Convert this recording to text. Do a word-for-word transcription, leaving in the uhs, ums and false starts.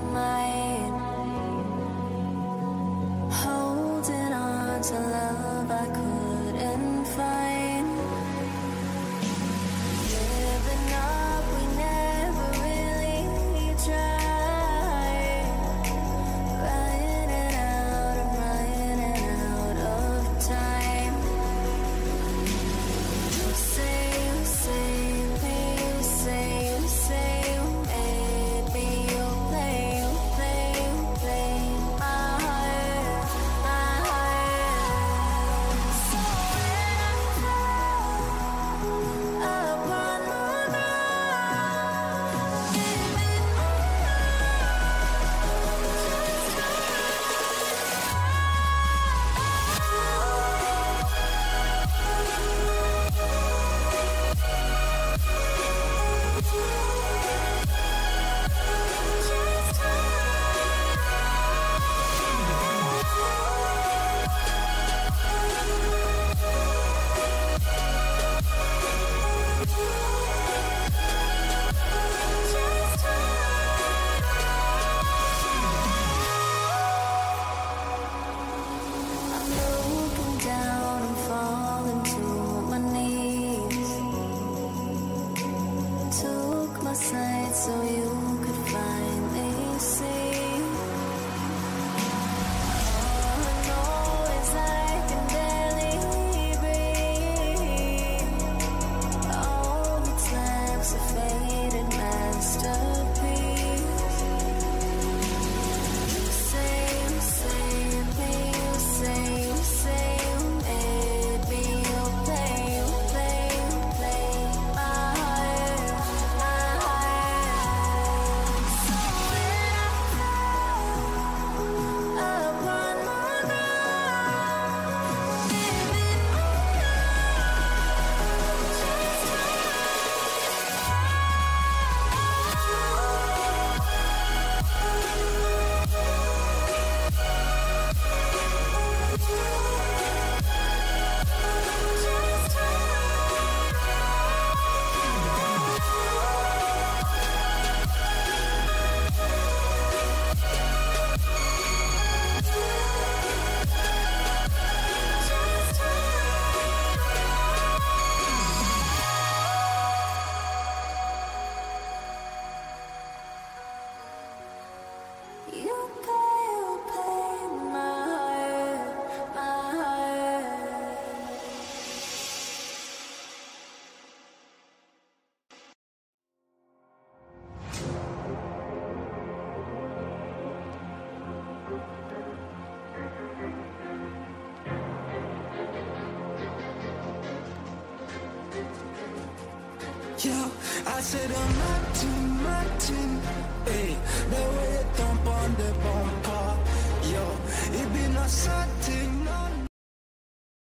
mind, holding on to love I couldn't find. Giving up, we never really tried. Running out, I'm running out of time. You say, you say, me, you say, you say, maybe you'll play, you'll play, you'll play my heart, my heart. So when I fall upon the ground, give it I'm looking down and falling to my knees. Took my sight so you could finally see. All I know is I can barely breathe. All that's left's a faded masterpiece. You say, you say, me, you say, you say, maybe you'll play, you'll play, you'll play my heart, my heart. So when I fall upon the ground, give it you play, you play my heart, my heart. Yo, I said I'm Martin, Martin. Hey, the way you thump on the bumper. Yo, it be no satin.